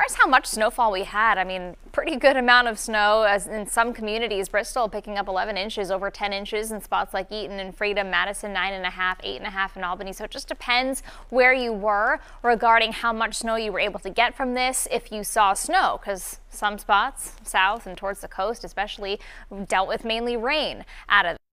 as how much snowfall we had, I mean, pretty good amount of snow as in some communities. Bristol picking up 11 inches, over 10 inches in spots like Eaton and Freedom, Madison 9.5, 8.5 in Albany. So it just depends where you were regarding how much snow you were able to get from this if you saw snow, because some spots south and towards the coast especially dealt with mainly rain out of